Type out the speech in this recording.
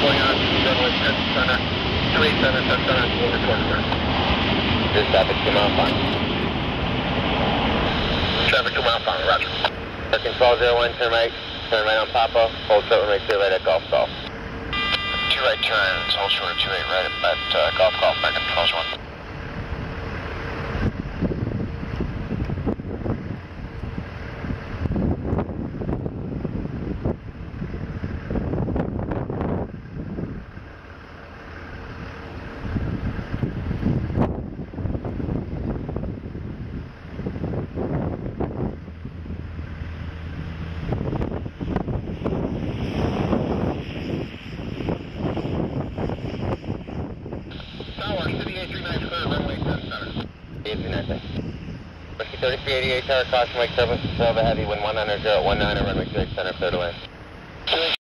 going on, runway 10 center, 287, 10 center, we'll report it there. This traffic 2 mile fine. Traffic 2 mile fine, roger. Control 01, turn right on Papa, hold short runway 2 right at Golf Golf. 2 right turns, hold short of 28 right at Golf Golf, back at controls 1. Whiskey 3388 tower, caution wake service, Silva Heavy, wind 100, 019 at runway 28 center, clear to land.